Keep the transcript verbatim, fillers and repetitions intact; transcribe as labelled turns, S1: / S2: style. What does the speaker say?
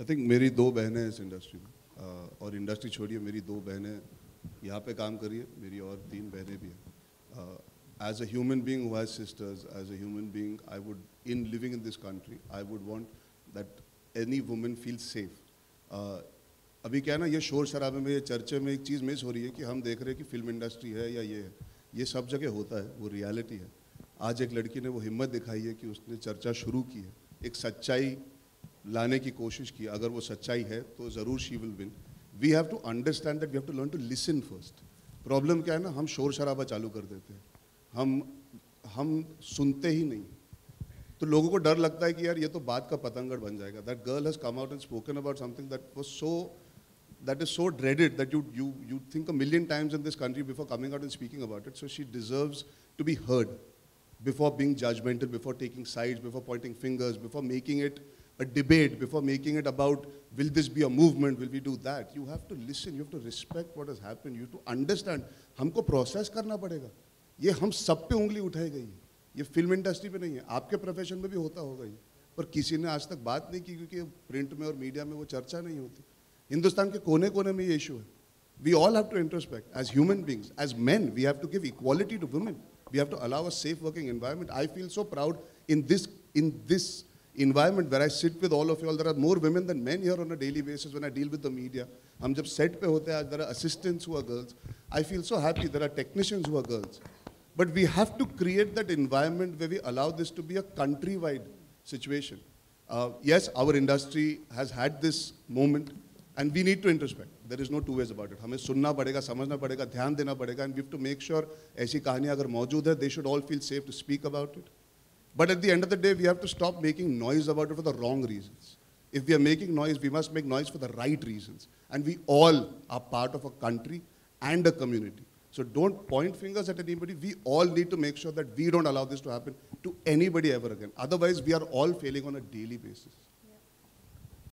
S1: I think मेरी दो बहनें हैं इस इंडस्ट्री में, uh, और इंडस्ट्री छोड़िए, मेरी दो बहनें यहाँ पे काम कर रही है, मेरी और तीन बहनें भी हैं. As a human being who has sisters, as a human being, I would, in living in this country, I would want that any woman feels safe. Uh, अभी क्या है ना, ये शोर शराबे में, ये चर्चे में एक चीज़ मिस हो रही है कि हम देख रहे हैं कि फिल्म इंडस्ट्री है या ये है, ये सब जगह होता है, वो रियलिटी है. आज एक लड़की ने वो हिम्मत दिखाई है कि उसने चर्चा शुरू की है, एक सच्चाई लाने की कोशिश की. अगर वो सच्चाई है तो ज़रूर she will win. We have to understand that we have to learn to listen first. Problem क्या है ना, हम शोर शराबा चालू कर देते हैं, हम हम सुनते ही नहीं. तो लोगों को डर लगता है कि यार ये तो बात का पतंगड़ बन जाएगा. That girl has come out and spoken about something that was so that is so dreaded that you you you think a million times in this country before coming out and speaking about it. So she deserves to be heard before being judgmental, before taking sides, before pointing fingers, before making it a debate, before making it about will this be a movement, will we do that. You have to listen, you have to respect what has happened, you have to understand. हमको process करना पड़ेगा. ये हम सब पे उंगली उठाई गई है, ये फिल्म इंडस्ट्री पे नहीं है, आपके प्रोफेशन में भी होता होगा ये, पर किसी ने आज तक बात नहीं की क्योंकि प्रिंट में और मीडिया में वो चर्चा नहीं होती. हिंदुस्तान के कोने कोने में ये इशू है. We all have to introspect as human beings, as men. We have to give equality to women. We have to allow a safe working environment. I feel so proud in this in this environment where I sit with all of you all. There are more women than men here on a daily basis when I deal with the media. हम जब set पे होते हैं, there are assistants who are girls. I feel so happy. There are technicians who are girls. But we have to create that environment where we allow this to be a countrywide situation. Uh, yes, our industry has had this moment and we need to introspect. There is no two ways about it. हमें सुनना पड़ेगा, समझना पड़ेगा, ध्यान देना पड़ेगा, and we have to make sure ऐसी कहानियाँ अगर मौजूद है, they should all feel safe to speak about it. But at the end of the day, we have to stop making noise about it for the wrong reasons. If we are making noise, we must make noise for the right reasons. And we all are part of a country and a community. So don't point fingers at anybody. We all need to make sure that we don't allow this to happen to anybody ever again. Otherwise, we are all failing on a daily basis.